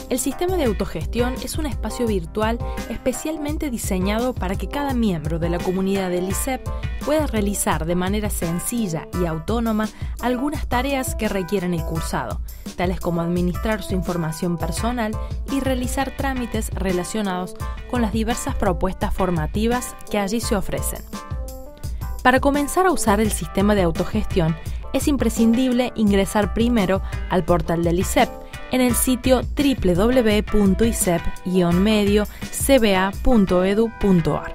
El sistema de autogestión es un espacio virtual especialmente diseñado para que cada miembro de la comunidad del ISEP pueda realizar de manera sencilla y autónoma algunas tareas que requieren el cursado, tales como administrar su información personal y realizar trámites relacionados con las diversas propuestas formativas que allí se ofrecen. Para comenzar a usar el sistema de autogestión, es imprescindible ingresar primero al portal del ISEP en el sitio www.isep-medio-cba.edu.ar.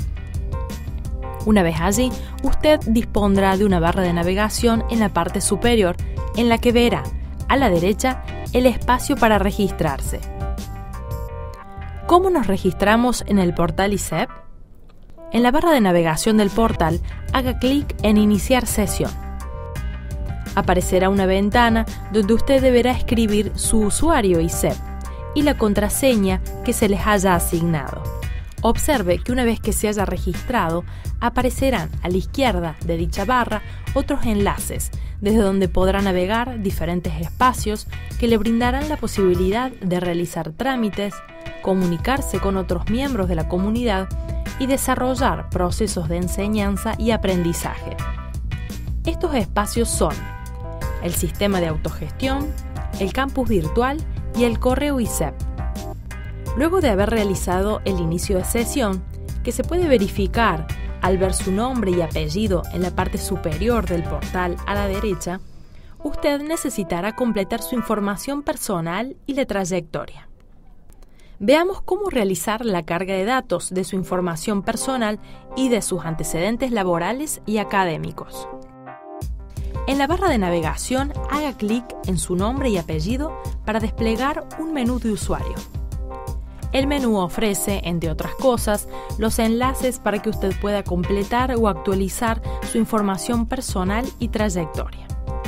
Una vez allí, usted dispondrá de una barra de navegación en la parte superior, en la que verá, a la derecha, el espacio para registrarse. ¿Cómo nos registramos en el portal ISEP? En la barra de navegación del portal, haga clic en Iniciar sesión. Aparecerá una ventana donde usted deberá escribir su usuario ISEP y la contraseña que se les haya asignado. Observe que una vez que se haya registrado, aparecerán a la izquierda de dicha barra otros enlaces, desde donde podrá navegar diferentes espacios que le brindarán la posibilidad de realizar trámites, comunicarse con otros miembros de la comunidad y desarrollar procesos de enseñanza y aprendizaje. Estos espacios son el sistema de autogestión, el campus virtual y el correo ISEP. Luego de haber realizado el inicio de sesión, que se puede verificar al ver su nombre y apellido en la parte superior del portal a la derecha, usted necesitará completar su información personal y de trayectoria. Veamos cómo realizar la carga de datos de su información personal y de sus antecedentes laborales y académicos. En la barra de navegación, haga clic en su nombre y apellido para desplegar un menú de usuario. El menú ofrece, entre otras cosas, los enlaces para que usted pueda completar o actualizar su información personal y trayectoria.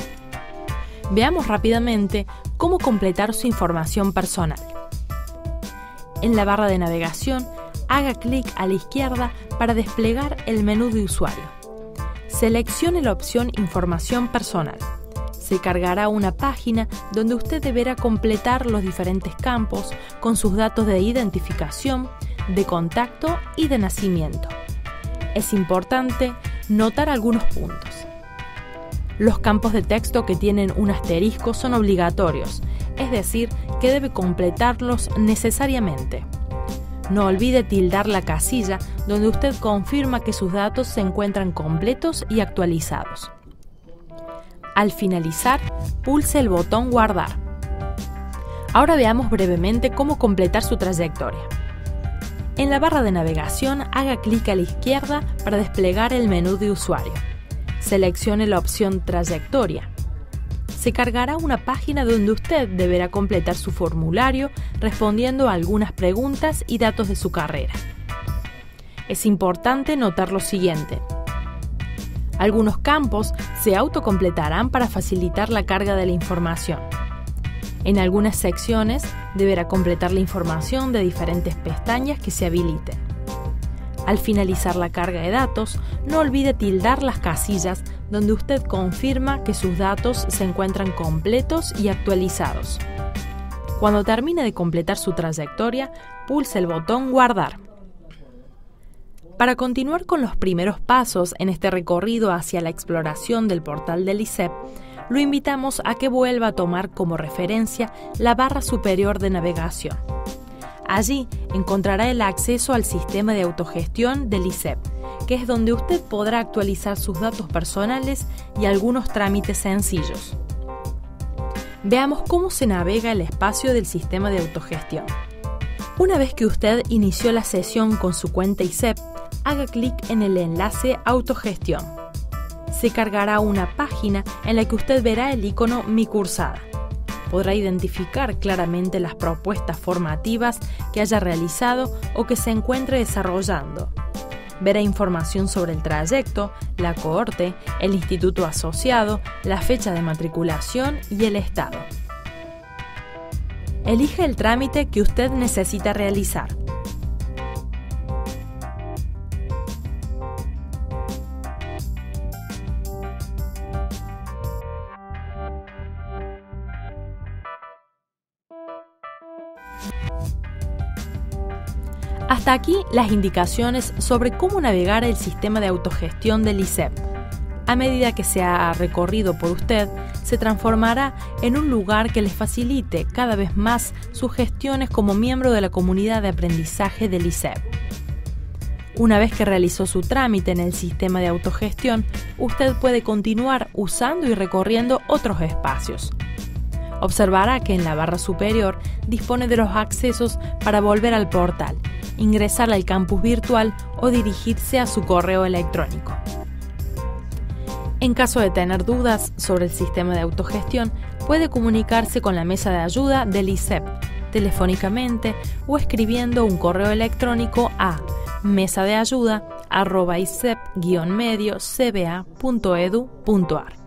Veamos rápidamente cómo completar su información personal. En la barra de navegación, haga clic a la izquierda para desplegar el menú de usuario. Seleccione la opción Información personal. Se cargará una página donde usted deberá completar los diferentes campos con sus datos de identificación, de contacto y de nacimiento. Es importante notar algunos puntos. Los campos de texto que tienen un asterisco son obligatorios, es decir, que debe completarlos necesariamente. No olvide tildar la casilla donde usted confirma que sus datos se encuentran completos y actualizados. Al finalizar, pulse el botón Guardar. Ahora veamos brevemente cómo completar su trayectoria. En la barra de navegación, haga clic a la izquierda para desplegar el menú de usuario. Seleccione la opción Trayectoria. Se cargará una página donde usted deberá completar su formulario respondiendo a algunas preguntas y datos de su carrera. Es importante notar lo siguiente. Algunos campos se autocompletarán para facilitar la carga de la información. En algunas secciones deberá completar la información de diferentes pestañas que se habiliten. Al finalizar la carga de datos, no olvide tildar las casillas donde usted confirma que sus datos se encuentran completos y actualizados. Cuando termine de completar su trayectoria, pulse el botón Guardar. Para continuar con los primeros pasos en este recorrido hacia la exploración del portal del ISEP, lo invitamos a que vuelva a tomar como referencia la barra superior de navegación. Allí encontrará el acceso al sistema de autogestión del ISEP, que es donde usted podrá actualizar sus datos personales y algunos trámites sencillos. Veamos cómo se navega el espacio del sistema de autogestión. Una vez que usted inició la sesión con su cuenta ISEP, haga clic en el enlace Autogestión. Se cargará una página en la que usted verá el icono Mi Cursada. Podrá identificar claramente las propuestas formativas que haya realizado o que se encuentre desarrollando. Verá información sobre el trayecto, la cohorte, el instituto asociado, la fecha de matriculación y el estado. Elige el trámite que usted necesita realizar. Hasta aquí las indicaciones sobre cómo navegar el sistema de autogestión del ISEP. A medida que sea recorrido por usted, se transformará en un lugar que les facilite cada vez más sus gestiones como miembro de la comunidad de aprendizaje del ISEP. Una vez que realizó su trámite en el sistema de autogestión, usted puede continuar usando y recorriendo otros espacios. Observará que en la barra superior dispone de los accesos para volver al portal, ingresar al campus virtual o dirigirse a su correo electrónico. En caso de tener dudas sobre el sistema de autogestión, puede comunicarse con la mesa de ayuda del ISEP, telefónicamente o escribiendo un correo electrónico a mesadeayuda@isep-medio-cba.edu.ar.